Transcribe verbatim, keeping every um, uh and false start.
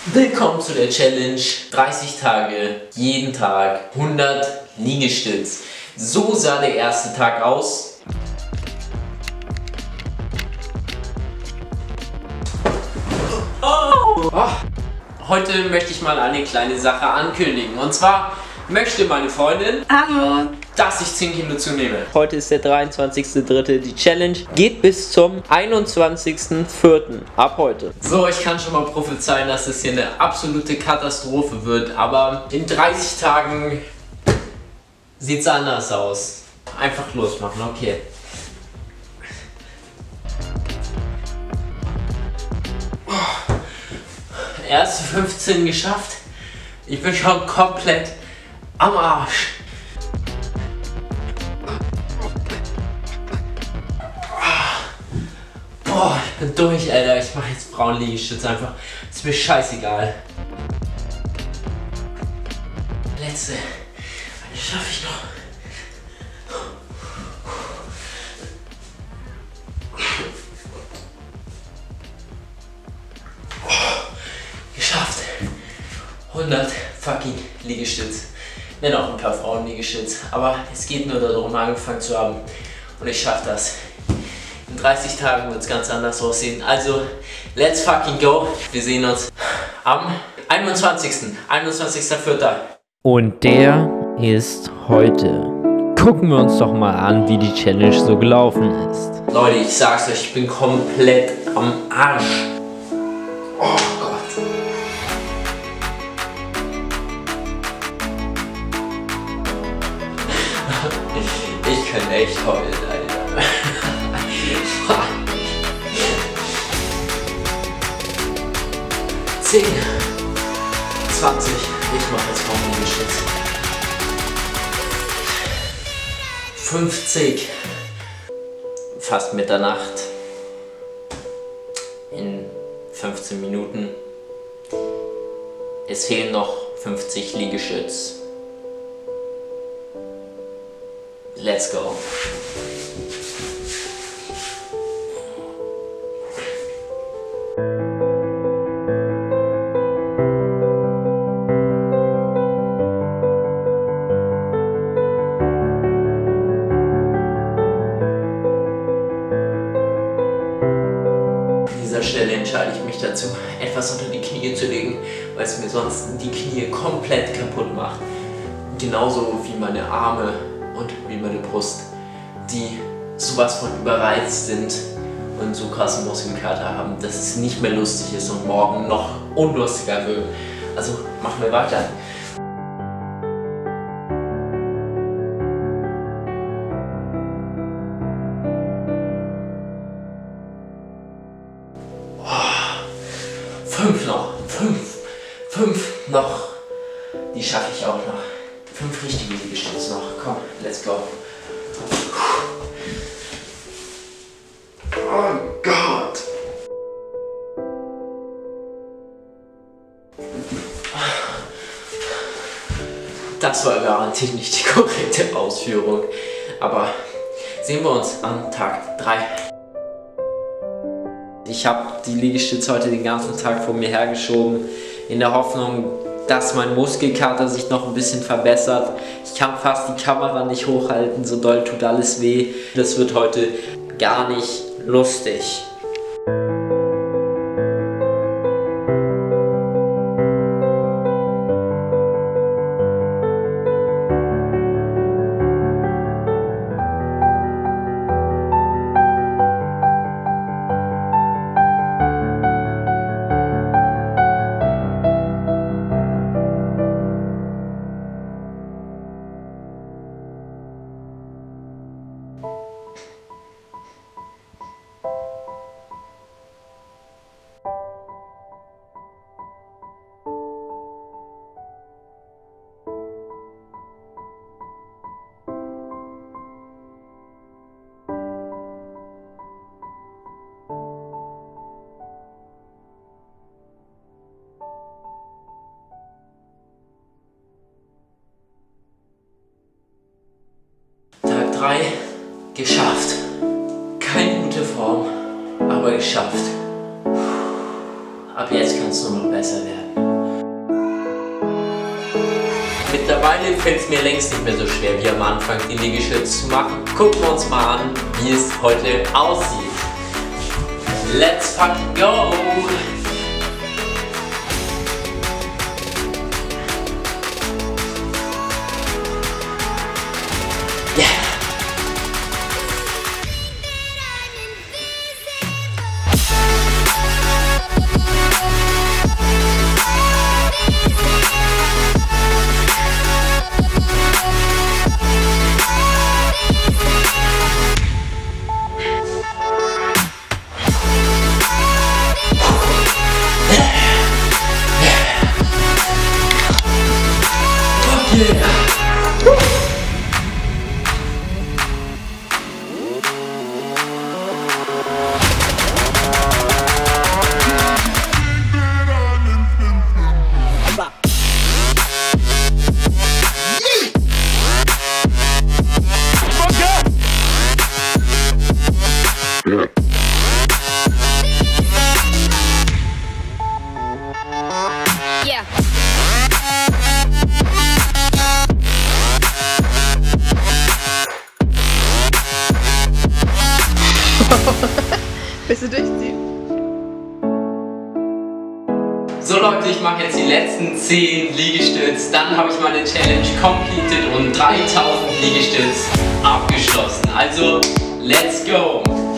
Willkommen zu der Challenge dreißig Tage, jeden Tag hundert Liegestütz. So sah der erste Tag aus. Oh. Oh. Heute möchte ich mal eine kleine Sache ankündigen. Und zwar möchte meine Freundin, Hallo, dass ich zehn Kilo zunehme. Heute ist der dreiundzwanzigste dritte Die Challenge geht bis zum einundzwanzigsten vierten Ab heute. So, ich kann schon mal prophezeien, dass es hier eine absolute Katastrophe wird. Aber in dreißig Tagen sieht es anders aus. Einfach losmachen, okay. Oh. Erste fünfzehn geschafft. Ich bin schon komplett am Arsch. Boah, ich bin durch, Alter. Ich mache jetzt Frauenliegestütz einfach. Ist mir scheißegal. Letzte. Eine schaffe ich noch. Geschafft. hundert fucking Liegestütz. Nicht auch ein paar Frauen-Liegestütz. Aber es geht nur darum, angefangen zu haben. Und ich schaffe das. In dreißig Tagen wird es ganz anders aussehen. Also, let's fucking go. Wir sehen uns am einundzwanzigsten vierten Und der ist heute. Gucken wir uns doch mal an, wie die Challenge so gelaufen ist. Leute, ich sag's euch, ich bin komplett am Arsch. Oh Gott. Ich kann echt heulen, Alter. zehn, zwanzig, ich mache jetzt Frauenliegestütz. fünfzig, fast Mitternacht, in fünfzehn Minuten. Es fehlen noch fünfzig Liegestütz. Let's go. An dieser Stelle entscheide ich mich dazu, etwas unter die Knie zu legen, weil es mir sonst die Knie komplett kaputt macht. Genauso wie meine Arme und wie meine Brust, die sowas von überreizt sind und so krassen Muskelkater haben, dass es nicht mehr lustig ist und morgen noch unlustiger wird. Also machen wir weiter. Fünf noch, fünf, fünf noch. Die schaffe ich auch noch. Fünf richtige Liegestütze noch. Komm, let's go. Oh Gott. Das war garantiert nicht die korrekte Ausführung. Aber sehen wir uns am Tag drei. Ich habe die Liegestütze heute den ganzen Tag vor mir hergeschoben, in der Hoffnung, dass mein Muskelkater sich noch ein bisschen verbessert. Ich kann fast die Kamera nicht hochhalten, so doll tut alles weh. Das wird heute gar nicht lustig. drei geschafft. Keine gute Form, aber geschafft. Ab jetzt kann es nur noch besser werden. Mittlerweile fällt es mir längst nicht mehr so schwer wie am Anfang, die Liegestütze zu machen. Gucken wir uns mal an, wie es heute aussieht. Let's fucking go! Yeah! Yeah. Willst du durchziehen? So Leute, ich mache jetzt die letzten zehn Liegestütze, dann habe ich meine Challenge completed und dreitausend Liegestütze abgeschlossen. Also, let's go!